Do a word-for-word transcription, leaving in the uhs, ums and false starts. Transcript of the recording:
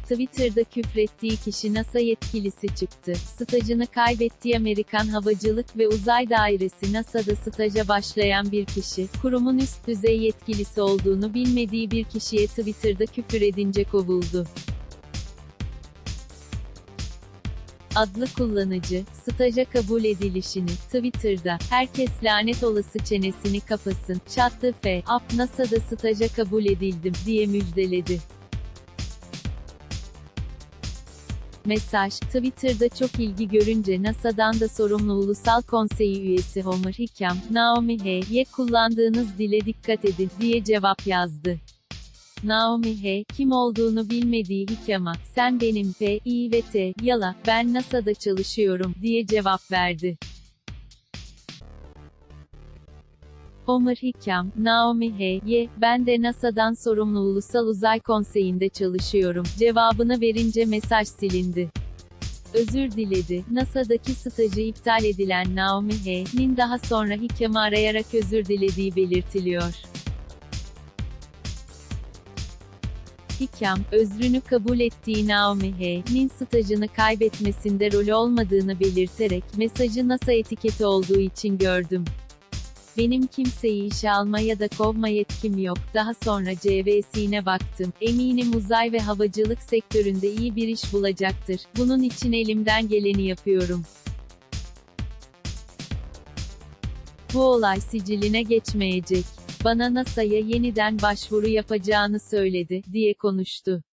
Twitter'da küfrettiği kişi NASA yetkilisi çıktı. Stajını kaybettiği Amerikan Havacılık ve Uzay Dairesi NASA'da staja başlayan bir kişi, kurumun üst düzey yetkilisi olduğunu bilmediği bir kişiye Twitter'da küfür edince kovuldu. Adlı kullanıcı, staja kabul edilişini, Twitter'da, "Herkes lanet olası çenesini kapasın, shut the f up, NASA'da staja kabul edildim," diye müjdeledi. Mesaj, Twitter'da çok ilgi görünce NASA'dan da sorumlu Ulusal Konseyi üyesi Homer Hickam, "Naomi H.'ye kullandığınız dile dikkat edin," diye cevap yazdı. Naomi H., kim olduğunu bilmediği Hickam'a, "Sen benim P, I ve T, yala, ben NASA'da çalışıyorum," diye cevap verdi. Homer Hickam, Naomi H.'ye, "Ben de NASA'dan sorumlu Ulusal Uzay Konseyi'nde çalışıyorum," cevabını verince mesaj silindi. Özür diledi. NASA'daki stajı iptal edilen Naomi H.'nin daha sonra Hickam'ı arayarak özür dilediği belirtiliyor. Hickam, özrünü kabul ettiği Naomi H.'nin stajını kaybetmesinde rolü olmadığını belirterek, "Mesajı NASA etiketi olduğu için gördüm. Benim kimseyi işe alma ya da kovma yetkim yok. Daha sonra C V'sine baktım. Eminim uzay ve havacılık sektöründe iyi bir iş bulacaktır. Bunun için elimden geleni yapıyorum. Bu olay siciline geçmeyecek. Bana NASA'ya yeniden başvuru yapacağını söyledi," diye konuştu.